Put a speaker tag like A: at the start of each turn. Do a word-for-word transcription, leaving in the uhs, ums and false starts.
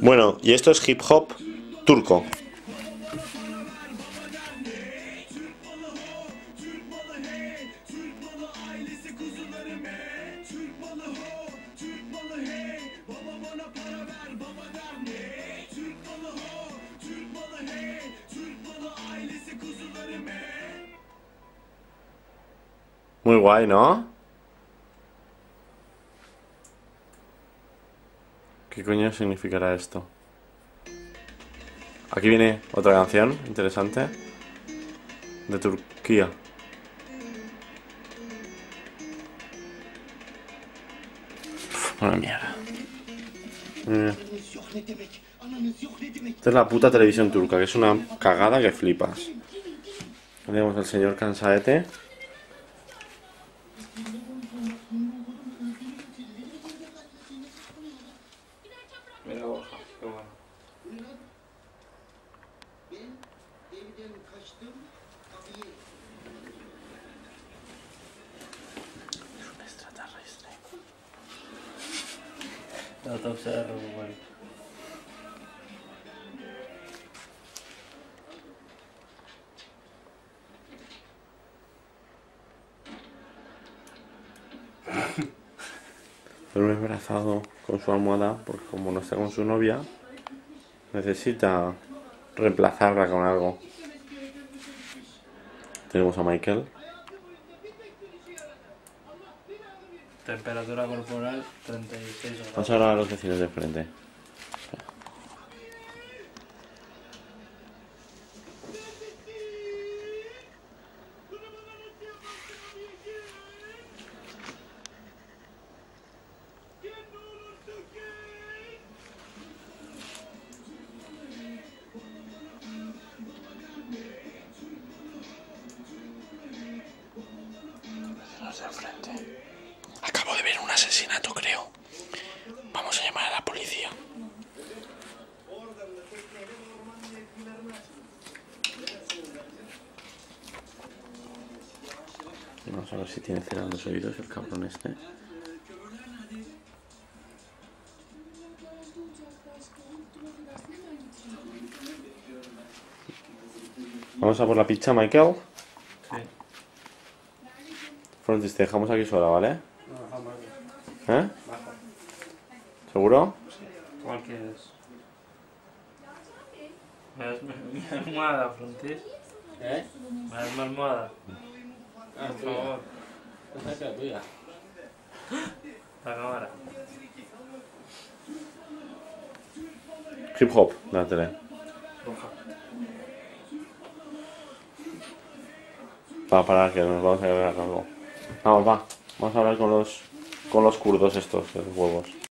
A: Bueno, y esto es hip hop turco. Muy guay, ¿no? ¿Qué coño significará esto? Aquí viene otra canción interesante de Turquía. Una mierda. Mira. Esta es la puta televisión turca, que es una cagada que flipas. Tenemos al señor Cansaete.
B: Mira, Borja, qué bueno.
A: Es un extraterrestre.
B: La autopsia de Robo.
A: Duerme abrazado con su almohada porque como no está con su novia, necesita reemplazarla con algo. Tenemos a Michael.
B: Temperatura corporal treinta y seis grados.
A: Vamos a hablar a los vecinos de frente. Vecinos de frente. Acabo de ver un asesinato, creo. Vamos a llamar a la policía. Vamos a ver si tiene cerrados los oídos el cabrón este. Vamos a por la pizza, Michael.
B: Sí.
A: Frontis, te dejamos aquí sola, ¿vale?
B: No, dejamos aquí.
A: ¿Eh?
B: Baja.
A: ¿Seguro?
B: Sí. ¿Cuál quieres? ¿Me das mi, mi almohada, Frontis?
C: ¿Eh?
B: ¿Me das mi almohada?
C: Ah,
B: Por
C: tuya.
B: favor.
C: Esa es la tuya.
B: La cámara.
A: Hip hop, la tele.
B: Roja.
A: Va a parar que nos vamos a quedar algo. Vamos, va. Vamos a hablar con los con los kurdos estos, de los huevos.